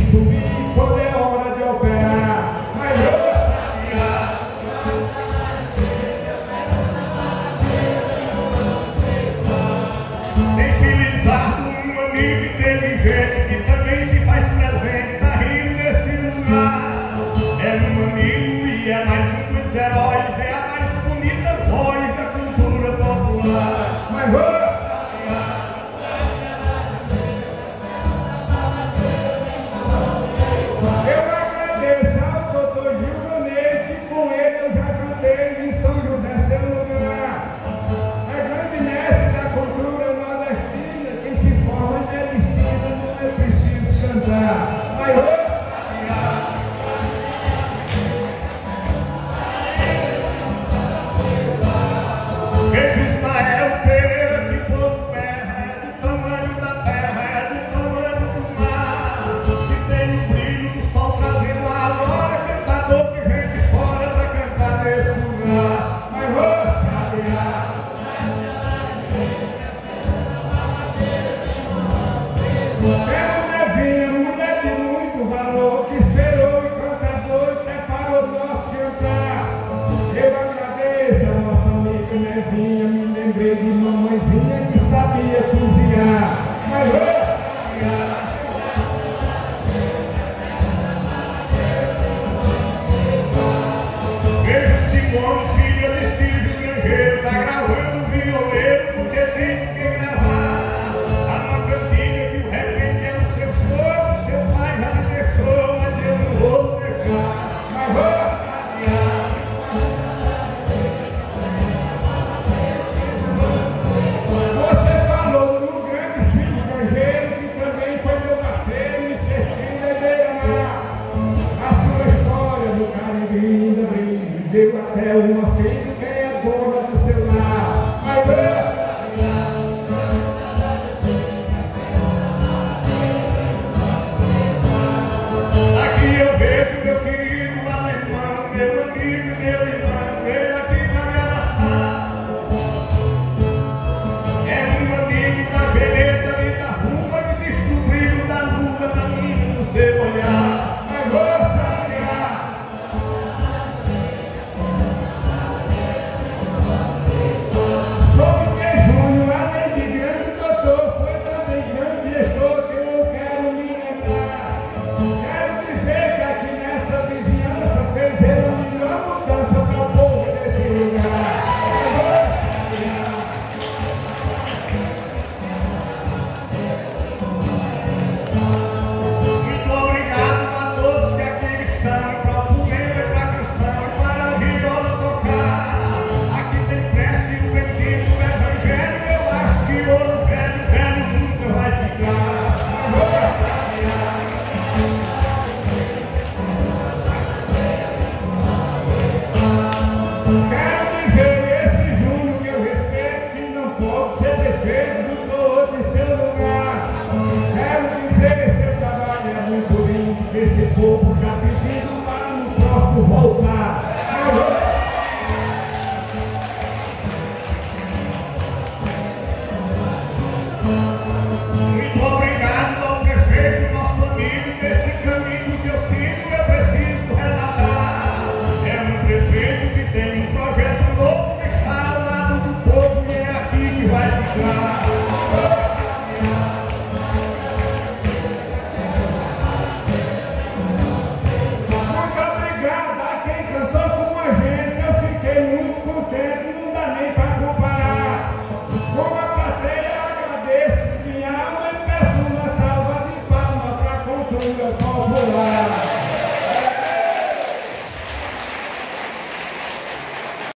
destruir quando é hora de operar. Mas eu sensibilizado, um amigo inteligente que também se faz presente, tá rindo nesse lugar. É um amigo e é mais um dos heróis, é a mais bonita voz da cultura popular. Mas eu agradeço ao doutor Gilvanei, que com ele eu já cantei em São José, seu lugar. É grande mestre da cultura nordestina, quem se forma em medicina não é preciso cantar. Mas eu Vejo Israel Pereira que povo terra, é do tamanho da terra, é do tamanho do mar, que tem o brilho do sol trazendo a aurora, cantador que vem de fora pra cantar nesse lugar. Mas você sabiá, era Nevinha, mulher de muito valor, que esperou e cantador e preparou nosso jantar. Eu agradeço a nossa amiga Nevinha, me lembrei de mamãezinha que sabia cozinhar. Mas você sabiá, Vejo Simone, filha de Silvio Grangeiro, tá gravando violeiro porque tem que gravar. Tá numa cantiga que o repente é o seu show, seu pai já me deixou, mas eu não vou negar. mas você sabiá. Você falou do grande Silvio Grangeiro, que também foi meu parceiro e serviu de beira-mar. A sua história do Caribe ainda brilha, deu até uma filha que é dona do seu lar. Mas Aqui eu vejo meu querido alemão, meu amigo, meu irmão, veio aqui pra me abraçar. É um amigo da vereda e da rua que se descobriu da lua pra mim no seu olhar. mas você sabiá. Soube que Júnior, além de grande doutor, foi também grande gestor, que eu quero me lembrar. Quero dizer que aqui nessa vizinhança fez ele a melhor mudança para o povo desse lugar. Muito obrigado a todos que aqui estão, para o poema, para a canção e para a viola tocar. Aqui tem prece, o bendito evangelho, eu acho que ouro velho, velho nunca vai ficar. Quero dizer esse Júnior que eu respeito, que não pode ser defeito do todo em seu lugar. Quero dizer seu trabalho é muito lindo, que esse povo está pedindo para no próximo voltar. Muito obrigado ao prefeito, nosso amigo, desse caminho que eu sigo, eu preciso relatar. É um prefeito que tem um projeto novo, que está ao lado do povo e é aqui que vai ficar. Muito obrigado a quem cantou com a gente, eu fiquei muito contente, não dá nem para comparar. Como a plateia, agradeço minha alma e peço uma salva de palmas para a cultura popular.